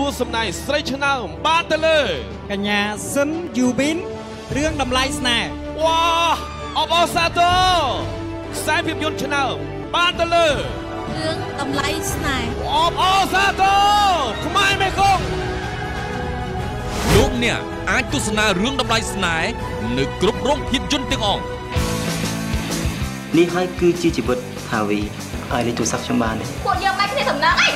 សំណាយស្រីឆ្នើមបានទៅលើកញ្ញាស៊ិនយូប៊ីនរឿងតម្លៃស្នេហ៍វ៉ាអបអរសាទរខ្សែភាពយន្តឆ្នើមបានទៅលើរឿងតម្លៃស្នេហ៍អបអរសាទរខ្មែរមេគង្គលោកអ្នកអាចទស្សនារឿងតម្លៃស្នេហ៍នៅគ្រប់រោងភាពយន្តទាំងអស់នេះហើយគឺជាជីវិតហាវីឲ្យលេខទូរស័ព្ទខ្ញុំបានទេពួកយើងបែកគ្នាដំណើរអី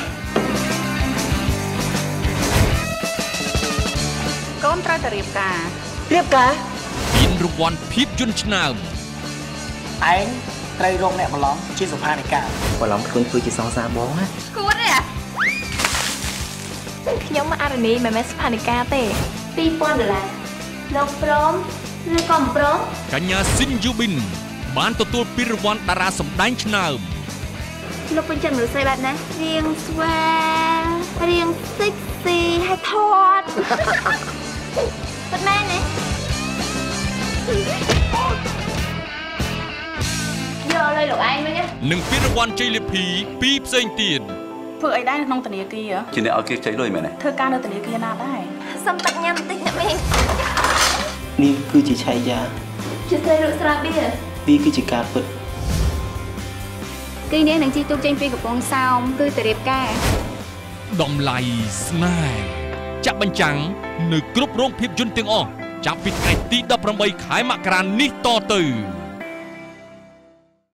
កូនត្រូវតែរៀបការមានរង្វាន់ភាពយន្តឆ្នើមឯងត្រូវរកអ្នកបន្លំជាសុផានិកាបន្លំខ្លួនធ្វើជាសងសាបងណាគួរទេខ្ញុំមកអរនីមិនមែនសុផានិកាទេ$2000លោកព្រមឬក៏មិនព្រមកញ្ញាស៊ីនយូប៊ីនបានទទួលពានរង្វាន់តារាសម្ដែងឆ្នើមលោកពេញចិត្តមនុស្សស្រីបែបណារៀងស្វារៀងសិចស៊ីហើយថតប៉ុន្មានណាយកលើលោកឯងវិញនឹងពានរង្វាន់ជ័យលាភី2ផ្សេងទៀតធ្វើអីដែរក្នុងធនាគារជាអ្នកឲ្យគេចៃលុយមែនទេធ្វើការនៅធនាគារណាដែរសុំទឹកញ៉ាំបន្តិចអ្នកមីងនេះគឺជាឆៃយ៉ាជាស្រីរកស្រាបៀវាគឺជាការពិតគឺនាងនឹងជិះទូកចេញពីកំពង់សោមគឺទៅរៀបការតម្លៃស្នេហ៍ចាក់បញ្ចាំងនៅគ្រប់រោងភាពយន្តទាំងអស់ចាប់ពីថ្ងៃទី18ខែមករានេះតទៅ